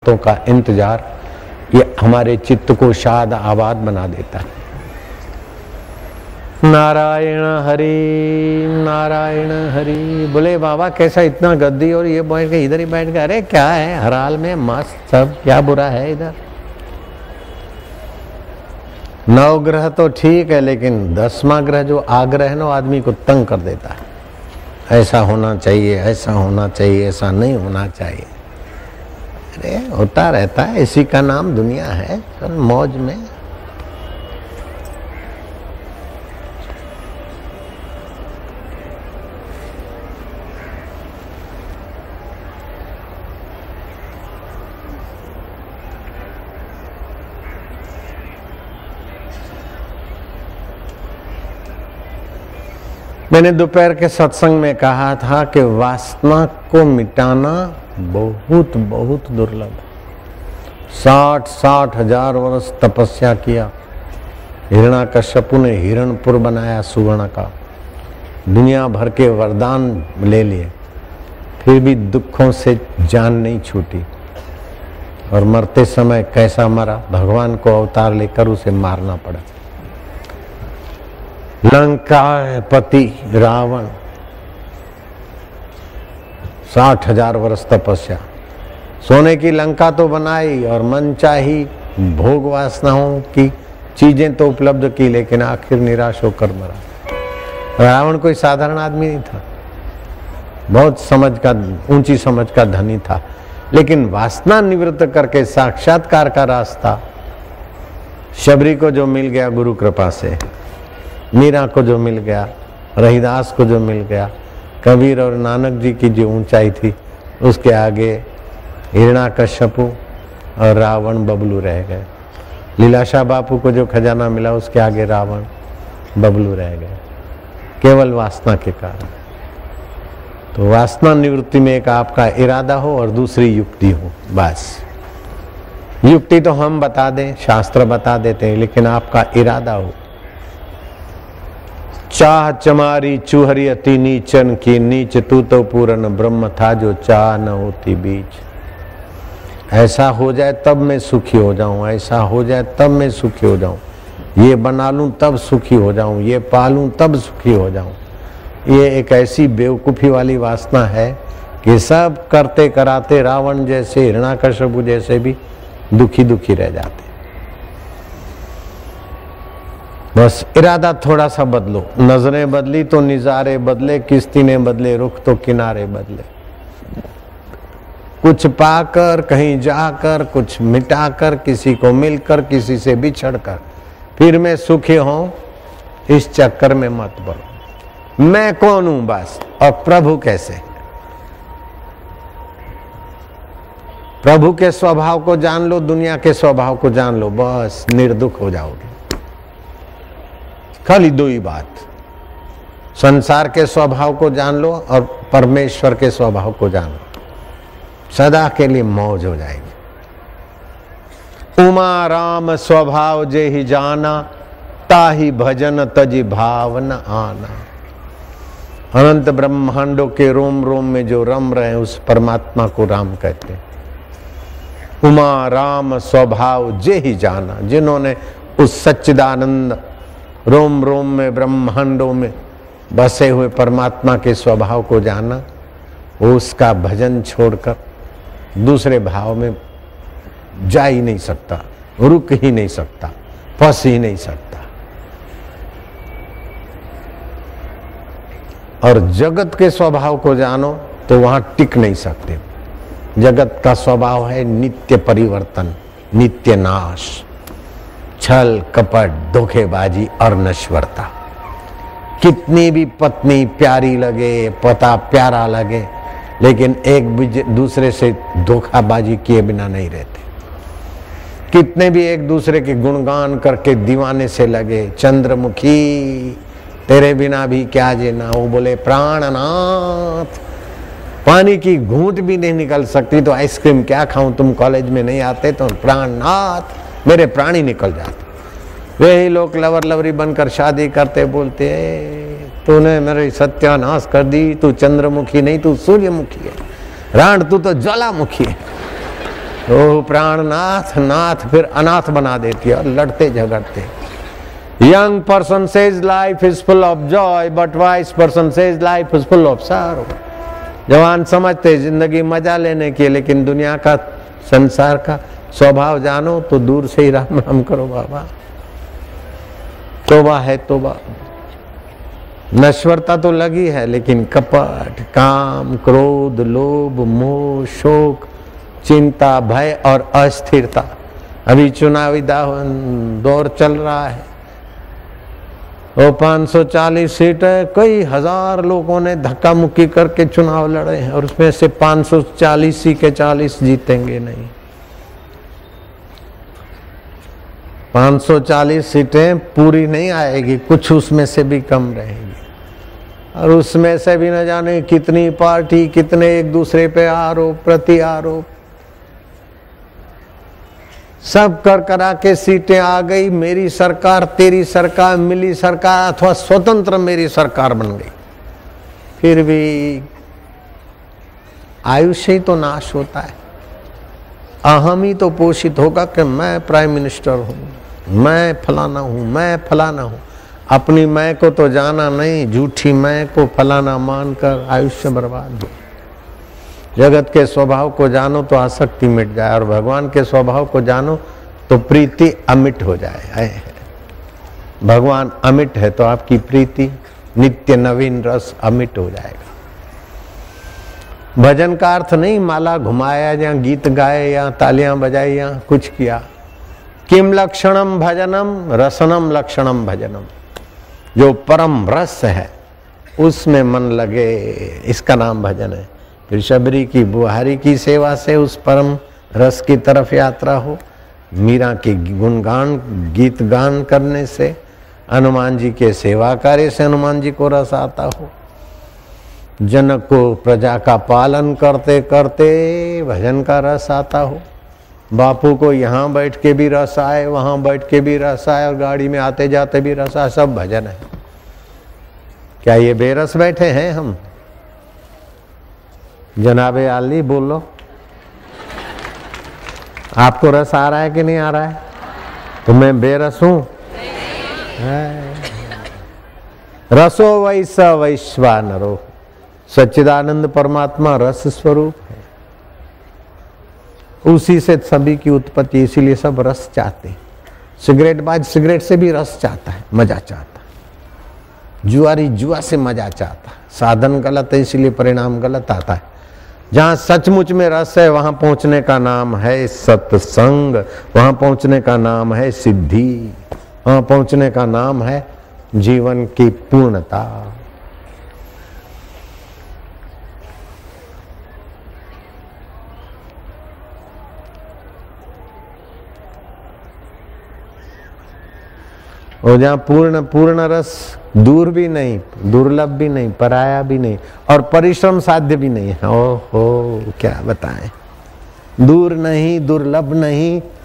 तो का इंतजार ये हमारे चित्त को शाद आबाद बना देता है। नारायण हरि। बोले बाबा कैसा इतना गद्दी और ये बैठ के इधर ही बैठ गए। अरे क्या है हर हाल में मस्त सब, क्या बुरा है इधर। 9 ग्रह तो ठीक है, लेकिन 10वां ग्रह जो आग्रह है ना आदमी को तंग कर देता है। ऐसा होना चाहिए, ऐसा होना चाहिए, ऐसा नहीं होना चाहिए। अरे होता रहता है, इसी का नाम दुनिया है। मौज में मैंने दोपहर के सत्संग में कहा था कि वासना को मिटाना बहुत बहुत दुर्लभ है। 60 हजार वर्ष तपस्या किया। हिरण्याकश्यपु ने हिरणपुर बनाया सुवर्ण का, दुनिया भर के वरदान ले लिए, फिर भी दुखों से जान नहीं छूटी। और मरते समय कैसा मरा, भगवान को अवतार लेकर उसे मारना पड़ा। लंकापति रावण 60 हजार वर्ष तपस्या, सोने की लंका तो बनाई और मनचाही भोग वासनाओं की चीजें तो उपलब्ध की, लेकिन आखिर निराश होकर मरा। रावण कोई साधारण आदमी नहीं था, बहुत ऊंची समझ का धनी था, लेकिन वासना निवृत्त करके साक्षात्कार का रास्ता शबरी को जो मिल गया गुरु कृपा से, मीरा को जो मिल गया, रहीदास को जो मिल गया, कबीर और नानक जी की जो ऊंचाई थी, उसके आगे हिरण्याकश्यपु और रावण बबलू रह गए। लीलाशाह बापू को जो खजाना मिला, उसके आगे रावण बबलू रह गए, केवल वासना के कारण। तो वासना निवृत्ति में एक आपका इरादा हो और दूसरी युक्ति हो, बस। युक्ति तो हम बता दें, शास्त्र बता देते हैं, लेकिन आपका इरादा हो। चाह चमारी चूहरी अति नीचन की, नीच तू तो पूर्ण ब्रह्म था जो चाह न होती बीच। ऐसा हो जाए तब मैं सुखी हो जाऊं, ऐसा हो जाए तब मैं सुखी हो जाऊं, ये बना लूं तब सुखी हो जाऊं, ये पालूं तब सुखी हो जाऊं। ये एक ऐसी बेवकूफी वाली वासना है कि सब करते कराते रावण जैसे, हिरण्याकश्यपु जैसे भी दुखी दुखी रह जाते। बस इरादा थोड़ा सा बदलो। नजरें बदली तो निजारे बदले, किस्ती ने बदले रुख तो किनारे बदले। कुछ पाकर, कहीं जाकर, कुछ मिटाकर, किसी को मिलकर, किसी से बिछड़कर, फिर मैं सुखी हूं, इस चक्कर में मत पड़ो। मैं कौन हूं बस, और प्रभु कैसे। प्रभु के स्वभाव को जान लो, दुनिया के स्वभाव को जान लो, बस निर्दुख हो जाओगे। खाली 2 ही बात, संसार के स्वभाव को जान लो और परमेश्वर के स्वभाव को जान लो, सदा के लिए मौज हो जाएगी। उमा राम स्वभाव जे ही जाना, ताही भजन तजी भाव न आना। अनंत ब्रह्मांडों के रोम रोम में जो रम रहे उस परमात्मा को राम कहते हैं। उमा राम स्वभाव जे ही जाना, जिन्होंने उस सच्चिदानंद रोम रोम में ब्रह्मांडों में बसे हुए परमात्मा के स्वभाव को जाना, वो उसका भजन छोड़कर दूसरे भाव में जा ही नहीं सकता, रुक ही नहीं सकता, फंस ही नहीं सकता। और जगत के स्वभाव को जानो तो वहां टिक नहीं सकते। जगत का स्वभाव है नित्य परिवर्तन, नित्य नाश, छल कपट, धोखेबाजी और नश्वरता। कितनी भी पत्नी प्यारी लगे, पता प्यारा लगे, लेकिन एक दूसरे से धोखाबाजी किए बिना नहीं रहते। कितने भी एक दूसरे के गुणगान करके दीवाने से लगे, चंद्रमुखी तेरे बिना भी क्या जीना, वो बोले प्राणनाथ, पानी की घूंट भी नहीं निकल सकती तो आइसक्रीम क्या खाऊं, तुम कॉलेज में नहीं आते तो प्राणनाथ, मेरे प्राणी निकल जाते। वे ही लोग लवर लवरी बनकर शादी करते, बोलते तूने मेरी सत्यानाश कर दी, तू चंद्रमुखी नहीं तू सूर्यमुखी है, राण तू तो ज्वालामुखी है। ओ प्राणनाथ नाथ फिर अनाथ बना देती है और लड़ते झगड़ते। Young person says life is full of joy but wise person says life is full of sorrow. जवान समझते जिंदगी मजा लेने की, लेकिन दुनिया का संसार का स्वभाव जानो तो दूर से ही राम राम करो बाबा। तोबा है तोबा। नश्वरता तो लगी है, लेकिन कपट, काम, क्रोध, लोभ, मोह, शोक, चिंता, भय और अस्थिरता। अभी चुनावी दौर चल रहा है। वो 540 सीट है, कई हजार लोगों ने धक्का मुक्की करके चुनाव लड़े हैं और उसमें से 540 के 40 जीतेंगे नहीं। 540 सीटें पूरी नहीं आएगी, कुछ उसमें से भी कम रहेगी और उसमें से भी न जाने कितनी पार्टी, कितने एक दूसरे पे आरोप प्रति आरोप, सब कर करा के सीटें आ गई। मेरी सरकार, तेरी सरकार, मिली सरकार अथवा स्वतंत्र मेरी सरकार बन गई। फिर भी आयुष्य ही तो नाश होता है। अहम ही तो पोषित होगा कि मैं प्राइम मिनिस्टर हूं, मैं फलाना हूं, मैं फलाना हूं। अपनी मैं को तो जाना नहीं, झूठी मैं को फलाना मानकर आयुष्य बर्बाद हो। जगत के स्वभाव को जानो तो आसक्ति मिट जाए और भगवान के स्वभाव को जानो तो प्रीति अमिट हो जाए। भगवान अमिट है तो आपकी प्रीति नित्य नवीन रस अमिट हो जाएगा। भजन का अर्थ नहीं माला घुमाया या गीत गाए या तालियां बजाई या कुछ किया। किम लक्षणम भजनम रसनम लक्षणम भजनम। जो परम रस है उसमें मन लगे, इसका नाम भजन है। फिर शबरी की बुहारी की सेवा से उस परम रस की तरफ यात्रा हो, मीरा के गुणगान गीत गान करने से, हनुमान जी के सेवा कार्य से हनुमान जी को रस आता हो, जनक को प्रजा का पालन करते करते भजन का रस आता हो, बापू को यहाँ बैठ के भी रस आए, वहां बैठ के भी रस आए और गाड़ी में आते जाते भी रस आए, सब भजन है। क्या ये बेरस बैठे हैं हम? जनाबे आली बोलो, आपको रस आ रहा है कि नहीं आ रहा है? तो मैं बेरस हूं? रसो वैस वैश्वानरो। सच्चिदानंद परमात्मा रस स्वरूप है, उसी से सभी की उत्पत्ति, इसीलिए सब रस चाहते हैं। सिगरेट बाज सिगरेट से भी रस चाहता है, मजा चाहता है। जुआरी जुआ से मजा चाहता है। साधन गलत है इसलिए परिणाम गलत आता है। जहां सचमुच में रस है वहां पहुंचने का नाम है सत्संग, वहां पहुंचने का नाम है सिद्धि, वहां पहुंचने का नाम है जीवन की पूर्णता। और जहाँ पूर्ण रस दूर भी नहीं, दुर्लभ भी नहीं, पराया भी नहीं और परिश्रम साध्य भी नहीं है। ओहो क्या बताएं, दूर नहीं, दुर्लभ नहीं,